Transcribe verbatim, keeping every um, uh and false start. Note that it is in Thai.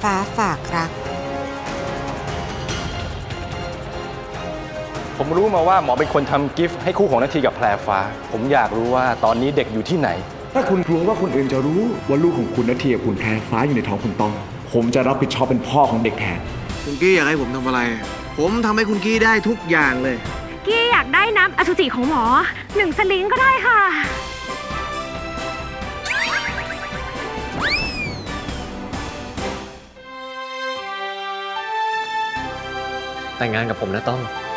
ฟ้าฝากรักผมรู้มาว่าหมอเป็นคนทำกิฟต์ให้คู่ของนาทีกับแพรฟ้าผมอยากรู้ว่าตอนนี้เด็กอยู่ที่ไหนถ้าคุณกลัวว่าคนอื่นจะรู้ว่าลูกของคุณนาทีกับคุณแพรฟ้าอยู่ในท้องคุณต้องผมจะรับผิดชอบเป็นพ่อของเด็กแทนคุณกี้อยากให้ผมทำอะไรผมทำให้คุณกี้ได้ทุกอย่างเลยกี้อยากได้น้ำอสุจิของหมอหนึ่งสลิงก็ได้ค่ะแต่งงานกับผมนะต้อง